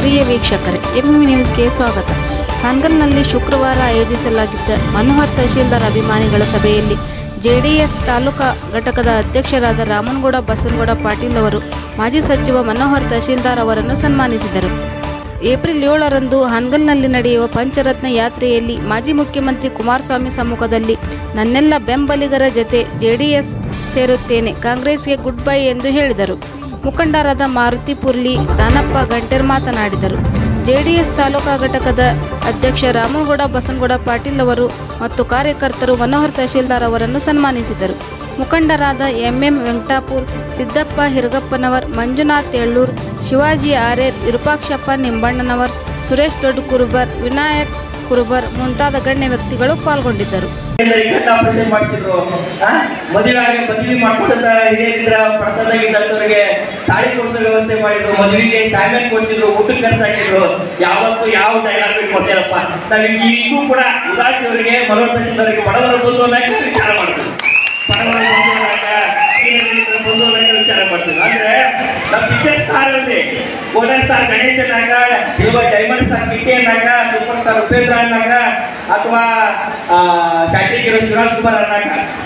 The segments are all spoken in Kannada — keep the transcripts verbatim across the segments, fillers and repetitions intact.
ಪ್ರಿಯ ವೀಕ್ಷಕರೇ, ಎಂಎಂ ನ್ಯೂಸ್ಗೆ ಸ್ವಾಗತ. ಹಾನಗಲ್ನಲ್ಲಿ ಶುಕ್ರವಾರ ಆಯೋಜಿಸಲಾಗಿದ್ದ ಮನೋಹರ್ ತಹಶೀಲ್ದಾರ್ ಅಭಿಮಾನಿಗಳ ಸಭೆಯಲ್ಲಿ ಜೆಡಿಎಸ್ ತಾಲೂಕಾ ಘಟಕದ ಅಧ್ಯಕ್ಷರಾದ ರಾಮನಗೌಡ ಬಸನಗೌಡ ಪಾಟೀಲ್ ಅವರು ಮಾಜಿ ಸಚಿವ ಮನೋಹರ್ ತಹಶೀಲ್ದಾರ್ ಅವರನ್ನು ಸನ್ಮಾನಿಸಿದರು. ಏಪ್ರಿಲ್ ಏಳರಂದು ಹಾನಗಲ್ನಲ್ಲಿ ನಡೆಯುವ ಪಂಚರತ್ನ ಯಾತ್ರೆಯಲ್ಲಿ ಮಾಜಿ ಮುಖ್ಯಮಂತ್ರಿ ಕುಮಾರಸ್ವಾಮಿ ಸಮ್ಮುಖದಲ್ಲಿ ನನ್ನೆಲ್ಲ ಬೆಂಬಲಿಗರ ಜತೆ ಜೆಡಿಎಸ್ ಸೇರುತ್ತೇನೆ, ಕಾಂಗ್ರೆಸ್ಗೆ ಗುಡ್ ಬೈ ಎಂದು ಹೇಳಿದರು. ಮುಖಂಡರಾದ ಮಾರುತಿ ಪುರ್ಲಿ, ದಾನಪ್ಪ ಗಂಟೆರ್ ಮಾತನಾಡಿದರು. ಜೆಡಿಎಸ್ ತಾಲೂಕಾ ಘಟಕದ ಅಧ್ಯಕ್ಷ ರಾಮನಗೌಡ ಬಸನಗೌಡ ಪಾಟೀಲ್ ಅವರು ಮತ್ತು ಕಾರ್ಯಕರ್ತರು ಮನೋಹರ್ ತಹಶೀಲ್ದಾರ್ ಅವರನ್ನು ಸನ್ಮಾನಿಸಿದರು. ಮುಖಂಡರಾದ ಎಂಎಂ ವೆಂಕಟಾಪುರ್, ಸಿದ್ದಪ್ಪ ಹಿರಗಪ್ಪನವರ್, ಮಂಜುನಾಥ್ ಎಳ್ಳೂರ್, ಶಿವಾಜಿ ಆರೇರ್, ವಿರೂಪಾಕ್ಷಪ್ಪ ನಿಂಬಣ್ಣನವರ್, ಸುರೇಶ್ ದೊಡ್ಡ ಕುರುಬರ್, ವಿನಾಯಕ್ ಕುರುಬರ್ ಮುಂತಾದ ಗಣ್ಯ ವ್ಯಕ್ತಿಗಳು ಪಾಲ್ಗೊಂಡಿದ್ದರು. ಆಪರೇಷನ್ ಮಾಡಿಸಿದ್ರು, ಮದುವೆ ಆಗಿ ಮದುವೆ ಮಾಡ್ಕೊಂಡ ಹಿರಿಯರಿದ್ರ ಪಡ್ತದಾಗಿದ್ದವರಿಗೆ ತಾಳಿ ಕೊಡಿಸೋ ವ್ಯವಸ್ಥೆ ಮಾಡಿದ್ರು, ಮದುವೆಗೆ ಸಾಮಾನ್ ಕೊಡಿಸಿದ್ರು, ಊಟಕ್ಕೆ ಖರ್ಚು ಹಾಕಿದ್ರು. ಯಾವತ್ತು ಯಾವ ಡೈಲಾಗ್ ಕೊಡ್ತೇವಪ್ಪ ನಾವ್ ಈಗೂ ಕೂಡ ಉದಾಸಿ ಅವರಿಗೆ ಮನೋಹರ್ ತಹಶೀಲ್ದಾರ್ಗೆ ಬಡವರ ಬಂಧು ಅನ್ನಕ್ಕೆ ವಿಚಾರ ಮಾಡ್ತೀವಿ, ಬಡವರ ಬಂಧು ಅನ್ನಕ ಬಂಧು ಅನ್ನಕ ವಿಚಾರ ಮಾಡ್ತೀವಿ. ಅಂದ್ರೆ ನಮ್ಮ ಪಿಕ್ಚರ್ ಸ್ಟಾರ್ ಅಲ್ರಿ, ಗೋಲ್ಡನ್ ಸ್ಟಾರ್ ಗಣೇಶ್ ಅನ್ನಾಗ, ಸಿಲ್ವರ್ ಡೈಮಂಡ್ ಸ್ಟಾರ್ ಕಿಟ್ಟಿ ಅನ್ನಾಗ, ಸೂಪರ್ ಸ್ಟಾರ್ ಉಪೇಂದ್ರ ಅನ್ನಾಗ, ಅಥವಾ ಶಾಟ್ರಿಕ್ ಹೀರೋ ಶಿವರಾಜ್ ಕುಮಾರ್ ಅನ್ನಾಗ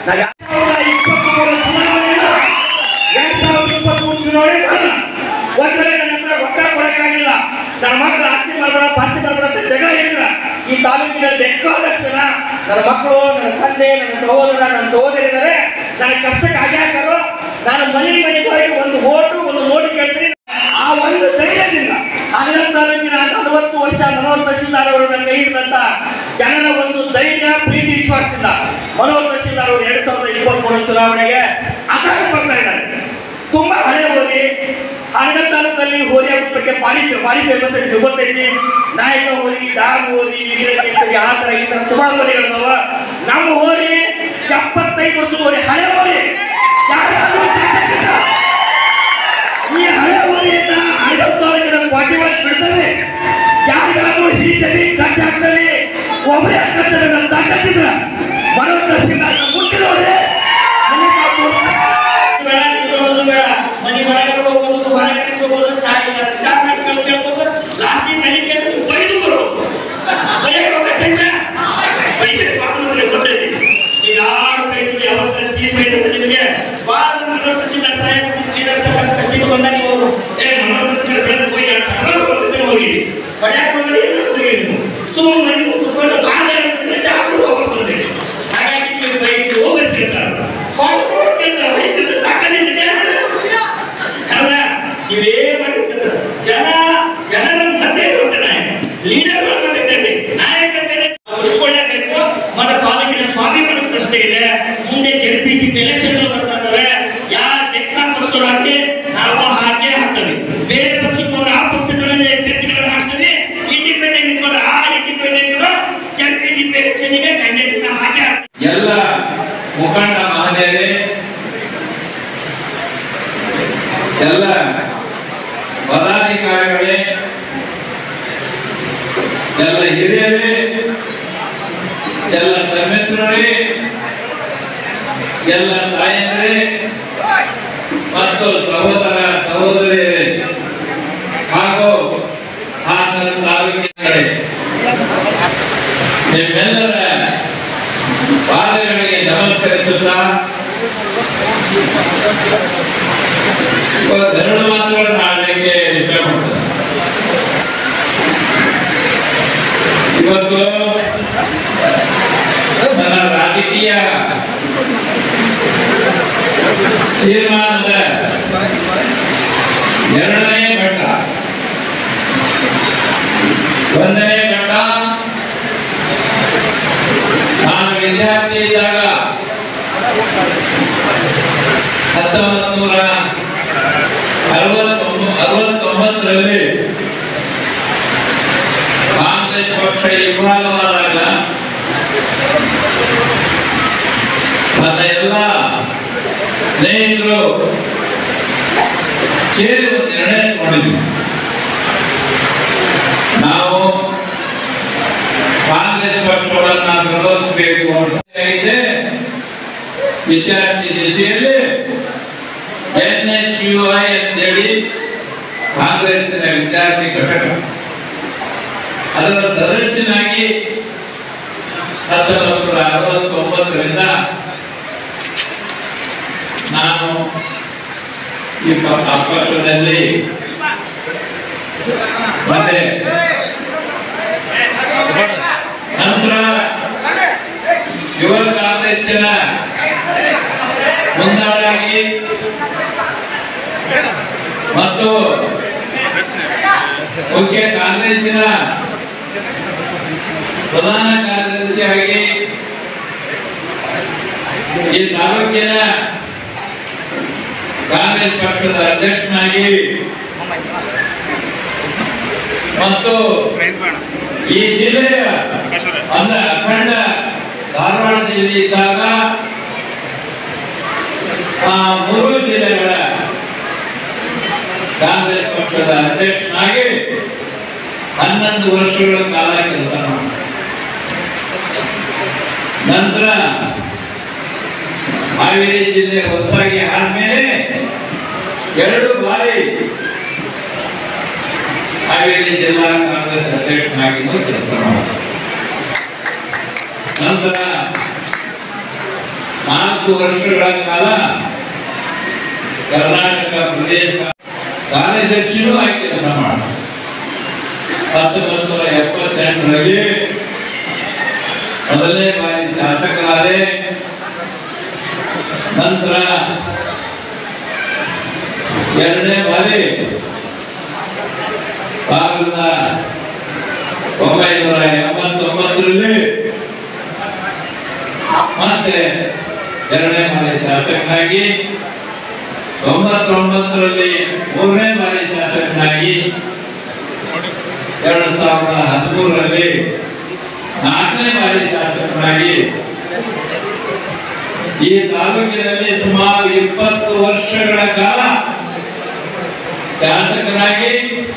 ಚುನಾವಣೆ ಬರಲ್ಲ. ಒಂದ್ ವೇಳೆ ನನ್ನ ಹತ್ರ ರೊಕ್ಕ ಕೊಡಕ್ಕಾಗಿಲ್ಲ, ನನ್ನ ಮಕ್ಕಳು ಆಸ್ತಿ ಮಾಡ್ಬೇಡ ಪಾಸ್ತಿ ಮಾಡ್ಬೇಡ ಅಂತ ಜಗ ಹೇಳಿಲ್ಲ, ಈ ತಾಲೂಕಿನಲ್ಲಿ ಬೇಕಾದಷ್ಟು ಜನ ನನ್ನ ಮಕ್ಕಳು, ನನ್ನ ತಂದೆ, ನನ್ನ ಸಹೋದರ, ನನ್ನ ಸಹೋದರಿದ್ದಾರೆ, ನನ್ನ ಕಷ್ಟಕ್ಕೆ ಆಗ್ಯಾಕರು. ನಾನು ಮನೆ ಮನೆಗೆ ಹೋಗಿ ಒಂದು ಓಟು ಒಂದು ನೋಡಿ ಕೇಳ್ತೀನಿ. ಆ ಒಂದು ಧೈರ್ಯದಿಂದ ಹಾನಗಲ್ ತಾಲೂಕಿನ ನಲವತ್ತು ವರ್ಷ ಮನೋಹರ್ ತಹಶೀಲ್ದಾರ್ ಅವರನ್ನ ಕೈ ಹಿಡಿದಂತ ಜನರ ಒಂದು ಧೈರ್ಯ, ಪ್ರೀತಿ, ವಿಶ್ವಾಸದಿಂದ ಮನೋಹರ್ ತಹಶೀಲ್ದಾರ್ ಅವರು ಎರಡ್ ಸಾವಿರದ ಇಪ್ಪತ್ತ್ ಮೂರು ಚುನಾವಣೆಗೆ ಅಖಾಡಕ್ಕೆ ಬರ್ತಾ ಇದ್ದಾರೆ. ತುಂಬಾ ಹಳೆ ಹೋರಿ, ಹಾನಗಲ್ ತಾಲೂಕಲ್ಲಿ ಹೋರಿ ಹಬ್ಬಕ್ಕೆ ಭಾರಿ ಭಾರಿ ಫೇಮಸ್ ಆಗಿ ಗೊತ್ತೈತಿ. ನಾಯಕ ಹೋರಿ, ಡಾಗ್ ಹೋರಿ, ವೀರಕೇಸರಿ, ಆ ತರ ಈ ತರ ಸುಮಾರು ಹೋರಿಗಳದಾವ. ನಮ್ಮ ಹೋರಿ ಎಪ್ಪತ್ತೈದು ವರ್ಷದ ಹೋರಿ, ಹಳೆ ಹೋರಿ. ಈ ಹಳೆ ಹೋರಿಯನ್ನ ಹಾನಗಲ್ ತಾಲೂಕಿನ ಪಾಟಿವಾಗಿ ಬಿಡ್ತವೆ, ಯಾರಿಗಾದ್ರೂ ಹಿಡಿತವಿ, ಕಟ್ಟಿ ಹಾಕ್ತವೆ, ಒಬ್ಬರೇ ಹಾಕತ್ತವೆ. ನನ್ನ ತಾಕತ್ತಿಲ್ಲ ಮನೋಹರ್ ತಹಶೀಲ್ದಾರ್ ಮುಂಚಿನವ್ರೆ ಬೇಡ, ಮನೆ ಒಳಗಡೆ ಹೋಗ್ಬೋದು, ಹೊರಗಡೆ ಹೋಗ್ಬೋದು, ಚಾ ಚಾ ಮಾಡ್ಕೊಂಡು ಕೇಳ್ಬೋದು, ಲಾಸ್ಟಿ ತನಿಖೆ ಬೈದು ಬರ್ಬೋದು. ಬೈಯಕ್ಕೆ ಸಂಜೆ ಬೈದರೆ ಬಾಳ ಗೊತ್ತೈತಿ. ಈಗ ಯಾರು ಬೈದ್ರು ಯಾವತ್ತರ ತೀರಿ ಬೈತದೆ ನಿಮಗೆ ಬಾಳ ಮನೋಹರ್ ತಹಶೀಲ್ದಾರ್ ಸಾಹೇಬ್ ಕಚೇರಿ ಬಂದ ನೀವು ಏ ಮನೋಹರ್ ತಹಶೀಲ್ದಾರ್ ಬೆಳಗ್ಗೆ ಹೋಗಿ ಕರ್ಕೊಂಡು ಬರ್ತಿದ್ದೇನೆ, ಹೋಗಿ ಹೊಡ್ಯಾಕ್ ಬಂದ್ರೆ ಏನು ಹೋಗಿ ಸುಮ್ಮನೆ ಮನೆ ಕೂತ್ಕೊಂಡು ಬಾಳ ಚಾ ಕುಡಿದು ವಾಪಸ್ ಬಂದಿರಿ. ಹಾಗಾಗಿ ನೀವು ಬೈದು ಹೋಗಿಸ್ಕೊಳ್ತಾರೆ, ಹೊಡಿಸ್ಕೊಳ್ತಾರೆ, ಹೊಡಿತಿದ್ರೆ ತಾಕತ್ತಿದೆ ನೀವೇ ಮಾಡಿರ್ತಾರೆ. ಜನ ಜನರ ಮಧ್ಯೆ ಇರುವಂತ ನಾಯಕ, ಲೀಡರ್ಗಳ ಮಧ್ಯೆ ನಾಯಕ ಬೇರೆ ಉಳಿಸ್ಕೊಳ್ಳೇಬೇಕು. మన ತಾಲೂಕಿನ ಸ್ವಾಭಿಮಾನದ ಪ್ರಶ್ನೆ ಇದೆ. ಮುಂದೆ ಜೆಡ್ಪಿಟಿ ಎಲೆಕ್ಷನ್ ಬರ್ತಾ ಇದಾವೆ, ಯಾರು ಲೆಕ್ಕ ಪಕ್ಷವಾಗಿ ನಾವು ಹಾಗೆ ಹಾಕ್ತೇವೆ, ಬೇರೆ ಪಕ್ಷಕ್ಕೆ ಆ ಪಕ್ಷಗಳಲ್ಲಿ ಅಭ್ಯರ್ಥಿಗಳನ್ನು ಹಾಕ್ತೇವೆ, ಇಂಡಿಪೆಂಡೆಂಟ್ ಇಟ್ಕೊಂಡ್ರೆ ಆ ಇಂಡಿಪೆಂಡೆಂಟ್ ಜೆಡ್ಪಿಟಿ ಎಲೆಕ್ಷನ್ಗೆ ಕ್ಯಾಂಡಿಡೇಟ್ ಹಾಗೆ ಹಾಕ್ತೇವೆ. ಎಲ್ಲ ಮುಖಂಡ ಮಹೋದಯರೇ, ಎಲ್ಲ ಪದಾಧಿಕಾರಿಗಳೇ, ಎಲ್ಲ ಹಿರಿಯರೇ, ಎಲ್ಲ ತಮ್ಮಿತ್ರರೇ, ಎಲ್ಲ ತಾಯಂದ್ರೇ ಮತ್ತು ಸಹೋದರ ಸಹೋದರಿಯರೇ ಹಾಗೂ ಹಾನಗಲ್ ತಾಲೂಕಿನವರೇ, ನಿಮ್ಮೆಲ್ಲರ ಪಾದಗಳಿಗೆ ನಮಸ್ಕರಿಸುತ್ತಾ ಎರಡು ಮಾತುಗಳನ್ನು ಆಡಲಿಕ್ಕೆ ಇಷ್ಟಪಡ್ತಾರೆ. ಇವತ್ತು ನನ್ನ ರಾಜಕೀಯ ತೀರ್ಮಾನದ ಎರಡನೇ ಘಟ್ಟ. ಒಂದನೇ ಘಟ್ಟ, ನಾನು ವಿದ್ಯಾರ್ಥಿ ಇದ್ದಾಗ ಹತ್ತೊಂಬತ್ತು ನೂರ ಅರವತ್ತೊಂಬತ್ತರಲ್ಲಿ ಕಾಂಗ್ರೆಸ್ ಪಕ್ಷ ವಿಭಾಗವಾದಾಗ ನನ್ನ ಎಲ್ಲ ಸ್ನೇಹಿತರು ಸೇರಿ ಒಂದು ನಿರ್ಣಯ ಮಾಡಿದ್ವಿ. ನಾವು ಕಾಂಗ್ರೆಸ್ ಪಕ್ಷವನ್ನು ವಿರೋಧಿಸಬೇಕು ಅಂತ ವಿದ್ಯಾರ್ಥಿ ದಿಸೆಯಲ್ಲಿ ಎನ್ ಎಸ್ ಯು ಐ ಅಂತೇಳಿ ಕಾಂಗ್ರೆಸ್ಸಿನ ವಿದ್ಯಾರ್ಥಿ ಘಟಕ ಅದರ ಸದಸ್ಯನಾಗಿ ಹತ್ತೊಂಬತ್ತು ನೂರ ಅರವತ್ತೊಂಬತ್ತರಿಂದ ನಾನು ಈ ಪಕ್ಷದಲ್ಲಿ ಮತ್ತೆ ನಂತರ ಯುವ ಕಾಂಗ್ರೆಸ್ಸಿನ ಮುಂದಾಳಾಗಿ ಮತ್ತು ಮುಖ್ಯ ಕಾಂಗ್ರೆಸ್ಸಿನ ಪ್ರಧಾನ ಕಾರ್ಯದರ್ಶಿಯಾಗಿ ಈ ತಾಲೂಕಿನ ಕಾಂಗ್ರೆಸ್ ಪಕ್ಷದ ಅಧ್ಯಕ್ಷನಾಗಿ ಮತ್ತು ಈ ಜಿಲ್ಲೆಯ ಅಂದ್ರೆ ಅಖಂಡ ಧಾರವಾಡ ಜಿಲ್ಲೆ ಇದ್ದಾಗ ಆ ಮೂರು ಜಿಲ್ಲೆಗಳ ಕಾಂಗ್ರೆಸ್ ಪಕ್ಷದ ಅಧ್ಯಕ್ಷನಾಗಿ ಹನ್ನೊಂದು ವರ್ಷಗಳ ಕಾಲ ಕೆಲಸ ಮಾಡಿ ನಂತರ ಹಾವೇರಿ ಜಿಲ್ಲೆ ಹೊಸದಾಗಿ ಆದ್ಮೇಲೆ ಎರಡು ಬಾರಿ ಹಾವೇರಿ ಜಿಲ್ಲಾ ಕಾಂಗ್ರೆಸ್ ಅಧ್ಯಕ್ಷನಾಗಿ ಕೆಲಸ ಮಾಡಿ ನಂತರ ನಾಲ್ಕು ವರ್ಷಗಳ ಕಾಲ ಕರ್ನಾಟಕ ಪ್ರದೇಶ ಕಾರ್ಯದರ್ಶಿಯೂ ಆಗಿ ಕೆಲಸ ಮಾಡಿ ಹತ್ತೊಂಬತ್ತು ನೂರ ಎಪ್ಪತ್ತೆಂಟರಲ್ಲಿ ಮೊದಲನೇ ಬಾರಿ ಶಾಸಕರಾದೆ ನಂತರ ಎರಡನೇ ಬಾರಿ ಸಾವಿರದ ಒಂಬೈನೂರ ಎಂಬತ್ತೊಂಬತ್ತರಲ್ಲಿ ಮತ್ತೆ ಎರಡನೇ ಬಾರಿ ಶಾಸಕನಾಗಿ ತೊಂಬತ್ತೊಂಬತ್ತರಲ್ಲಿ ಮೂರನೇ ಬಾರಿ ಶಾಸಕನಾಗಿ ಎರಡು ಸಾವಿರದ ಹದಿಮೂರರಲ್ಲಿ ನಾಲ್ಕನೇ ಬಾರಿ ಶಾಸಕನಾಗಿ ಈ ತಾಲೂಕಿನಲ್ಲಿ ಸುಮಾರು ಇಪ್ಪತ್ತು ವರ್ಷಗಳ ಕಾಲ ಶಾಸಕನಾಗಿ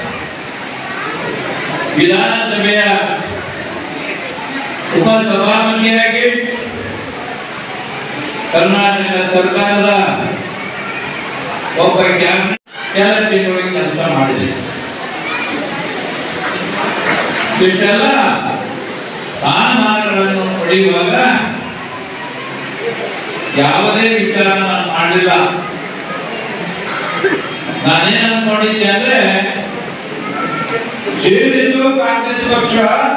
ವಿಧಾನಸಭೆಯ ಉಪಸಭಾಪತಿಯಾಗಿ ಕರ್ನಾಟಕ ಸರ್ಕಾರದ ಒಬ್ಬ ಕ್ಯಾಬಿನೆಟ್ ಕೆಲ ತಿಂಗಳಿಗೆ ಕೆಲಸ ಮಾಡಿದೆ. ಇಷ್ಟೆಲ್ಲ ಸ್ಥಾನಮಾನಗಳನ್ನು ಪಡೆಯುವಾಗ ಯಾವುದೇ ವಿಚಾರ ನಾನು ಮಾಡಲಿಲ್ಲ. ನಾನೇನ್ ಅನ್ಕೊಂಡಿದ್ದೆ ಅಂದ್ರೆ ಸೇರಿದ್ದು ಕಾಂಗ್ರೆಸ್ ಪಕ್ಷ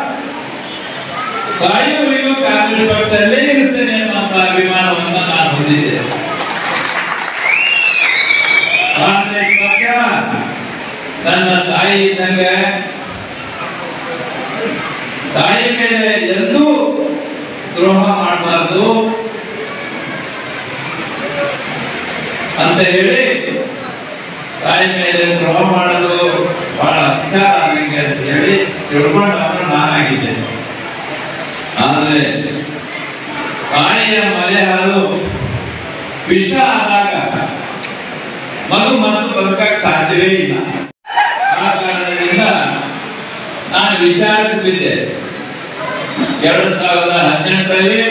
ಸಾಯುವವರೆಗೂ ಕಾಂಗ್ರೆಸ್ ಪಕ್ಷದಲ್ಲೇ ಇರ್ತೇನೆ ಅನ್ನುವಂತ ಅಭಿಮಾನವನ್ನ ನಾನು ಹೊಂದಿದ್ದೆ. ಕಾಂಗ್ರೆಸ್ ಪಕ್ಷ ನನ್ನ ತಾಯಿ ಇದ್ದಂಗೆ, ತಾಯಿ ಮೇಲೆ ಎಂದೂ ದ್ರೋಹ ಮಾಡಬಾರ್ದು ಅಂತ ಹೇಳಿ ತಾಯಿ ಮೇಲೆ ದ್ರೋಹ ಮಾಡಲು ಬಹಳ ಅತ್ಯಾಚಾರ ನನಗೆ ಅಂತ ಹೇಳಿ ತಿಳ್ಕೊಂಡವನು ನಾನಾಗಿದ್ದೇನೆ. ಆದರೆ ತಾಯಿಯ ಮಲೆ ಹಾಲು ವಿಷ ಆದಾಗ ಮಗು ಮತ್ತು ಬದುಕಕ್ಕೆ ಸಾಧ್ಯವೇ ಇಲ್ಲ. ಆ ಕಾರಣದಿಂದ ನಾನು ವಿಚಾರಕ್ಕೆ ಬಿದ್ದೆ. ಎರಡು ಸಾವಿರದ ಹದಿನೆಂಟರಲ್ಲಿ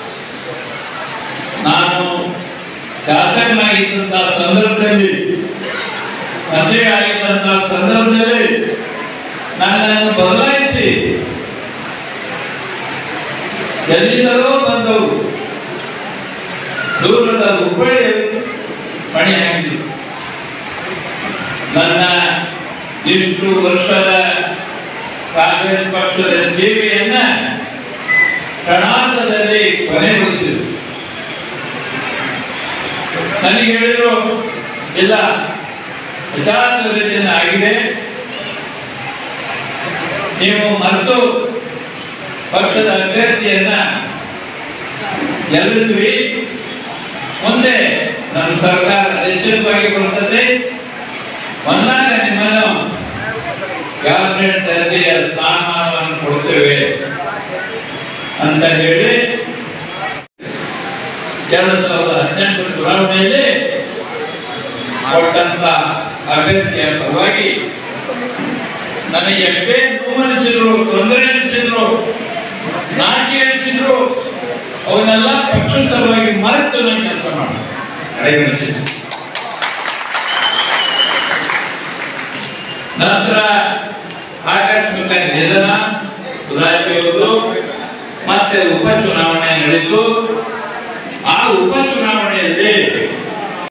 ನಾನು ಶಾಸಕನಾಗಿದ್ದಂತಹ ಸಂದರ್ಭದಲ್ಲಿ ಮಂತ್ರಿ ಆಗಿದ್ದಂತಹ ಸಂದರ್ಭದಲ್ಲಿ ನನ್ನನ್ನು ಬದಲಾಯಿಸಿ ಎಲ್ಲಿಂದಲೋ ಬಂದವು ದೂರದ ಹುಬ್ಬಳ್ಳಿ ಪಣಿಯಾಗಿದೆ. ನನ್ನ ಇಷ್ಟು ವರ್ಷದ ಕಾಂಗ್ರೆಸ್ ಪಕ್ಷದ ಸೇವೆಯನ್ನ ಪ್ರಣಾಳದಲ್ಲಿ ಕೊನೆಗೊಳಿಸಿದರು. ನನಗೆ ಹೇಳಿದ್ರು, ಇಲ್ಲ ವಿಚಾರದಿಂದ ಆಗಿದೆ, ನೀವು ಮತ್ತು ಪಕ್ಷದ ಅಭ್ಯರ್ಥಿಯನ್ನ ಗೆಲ್ಲಿಸುವಿ, ಮುಂದೆ ನಮ್ಮ ಸರ್ಕಾರ ನಿಶ್ಚಿತವಾಗಿ ಕೊಡುತ್ತದೆ, ಬಂದಾಗ ನಿಮ್ಮನ್ನು ಕ್ಯಾಬಿನೆಟ್ ದರ್ಜೆಯ ಸ್ಥಾನಮಾನವನ್ನು ಕೊಡ್ತೇವೆ ಅಂತ ಹೇಳಿ ಎರಡು ಸಾವಿರದ ಹದಿನೆಂಟು ಚುನಾವಣೆಯಲ್ಲಿ ಕೊಟ್ಟಂತ ಅಭ್ಯರ್ಥಿಯ ಪರವಾಗಿ ನನಗೆ ಎಷ್ಟೇ ನೋವನಿಸಿದ್ರು, ತೊಂದರೆ ಅನಿಸಿದ್ರು, ನಾಚಿಕೆ ಅನಿಸಿದ್ರು, ಅವನ್ನೆಲ್ಲ ಪಕ್ಷದ ಸಲುವಾಗಿ ಮರೆತು ನಾನು ಕೆಲಸ ಮಾಡಿ ಕಡೆಗಣಿಸಿದ್ರು. ನಂತರ ಆಕಸ್ಮಿಕ ನಿಧನ ಉದಾಸಿಯವರು, ಮತ್ತೆ ಉಪಚುನಾವಣೆ ನಡೆಯಿತು. ಆ ಉಪಚುನಾವಣೆಯಲ್ಲಿ